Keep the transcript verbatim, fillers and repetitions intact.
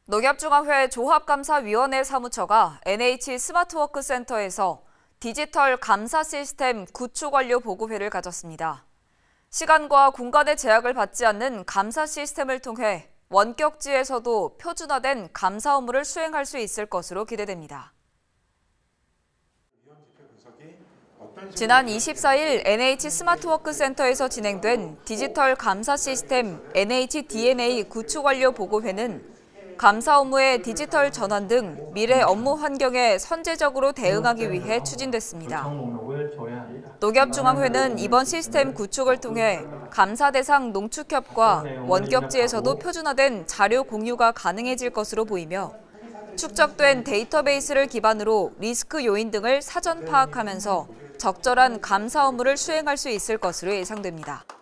농협중앙회 조합감사위원회 사무처가 엔에이치 스마트워크센터에서 디지털 감사 시스템 구축 완료 보고회를 가졌습니다. 시간과 공간의 제약을 받지 않는 감사 시스템을 통해 원격지에서도 표준화된 감사 업무를 수행할 수 있을 것으로 기대됩니다. 지난 이십사일 엔에이치 스마트워크센터에서 진행된 디지털 감사 시스템 엔에이치 디엔에이 구축 완료 보고회는 감사 업무의 디지털 전환 등 미래 업무 환경에 선제적으로 대응하기 위해 추진됐습니다. 농협중앙회는 이번 시스템 구축을 통해 감사 대상 농축협과 원격지에서도 표준화된 자료 공유가 가능해질 것으로 보이며 축적된 데이터베이스를 기반으로 리스크 요인 등을 사전 파악하면서 적절한 감사 업무를 수행할 수 있을 것으로 예상됩니다.